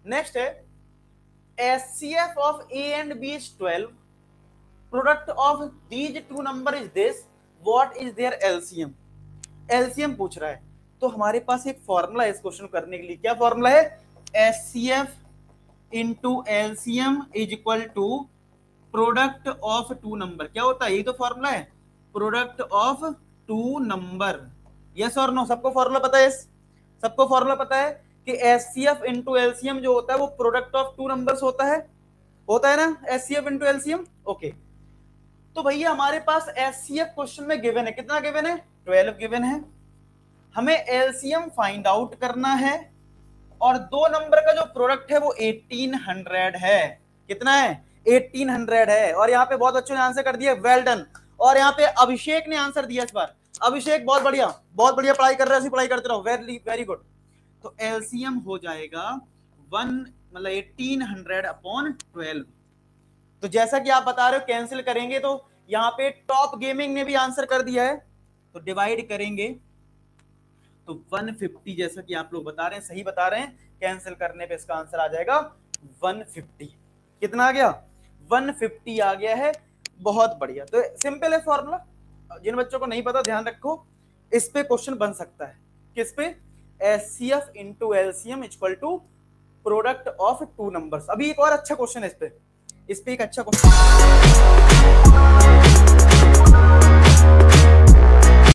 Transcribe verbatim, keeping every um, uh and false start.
Next है H C F of A and B is twelve, product of these two number is this, what is their LCM. LCM पूछ रहा है, तो हमारे पास एक formula है इस क्वेश्चन करने के लिए। क्या फॉर्मूला है? H C F into LCM is equal to product of two number. क्या होता है? यही तो फॉर्मूला है, product of two number. Yes और नो? सबको फॉर्मूला पता है? सबको फॉर्मूला पता है कि H C F into LCM जो होता है वो प्रोडक्ट ऑफ टू नंबर्स होता है, होता है ना, H C F into LCM. Okay, तो भैया हमारे पास एच सी एफ क्वेश्चन में गिवन है, कितना गिवन है? ट्वेल्व गिवन है। हमें एलसीएम फाइंड आउट करना है और दो नंबर का जो प्रोडक्ट है वो एटीन हंड्रेड है। कितना है? एटीन हंड्रेड है। और यहाँ पे बहुत बच्चों ने आंसर कर दिया, वेल डन। और यहाँ पे अभिषेक ने आंसर दिया इस बार। अभिषेक बहुत बढ़िया, बहुत बढ़िया पढ़ाई कर रहे हो, पढ़ाई करते रहो, वेरी वेरी गुड। तो एलसीएम हो जाएगा वन मतलब एटीन हंड्रेड अपॉन ट्वेल्व। तो जैसा कि आप बता रहे हो कैंसिल करेंगे, तो यहाँ पे टॉप गेमिंग ने भी आंसर कर दिया है, तो डिवाइड करेंगे तो वन फिफ्टी, जैसा कि आप लोग बता रहे हैं, सही बता रहे हैं, कैंसिल करने पे इसका आंसर आ जाएगा वन फिफ्टी। कितना आ गया? वन फिफ्टी आ गया है। बहुत बढ़िया। तो सिंपल है फॉर्मूला, जिन बच्चों को नहीं पता ध्यान रखो, इस पे क्वेश्चन बन सकता है। किस पे? H C F into LCM equal to product of two numbers. अभी एक और अच्छा क्वेश्चन है इस पे, इस पे एक अच्छा क्वेश्चन